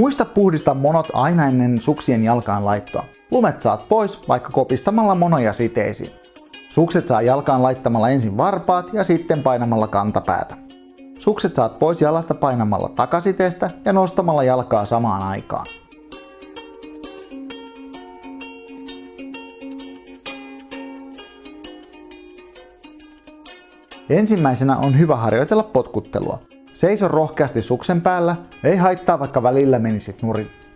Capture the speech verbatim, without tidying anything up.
Muista puhdistaa monot aina ennen suksien jalkaan laittoa. Lumet saat pois vaikka kopistamalla monoja siteisiin. Sukset saa jalkaan laittamalla ensin varpaat ja sitten painamalla kantapäätä. Sukset saat pois jalasta painamalla takasiteestä ja nostamalla jalkaa samaan aikaan. Ensimmäisenä on hyvä harjoitella potkuttelua. Seiso rohkeasti suksen päällä, ei haittaa vaikka välillä menisit nurin.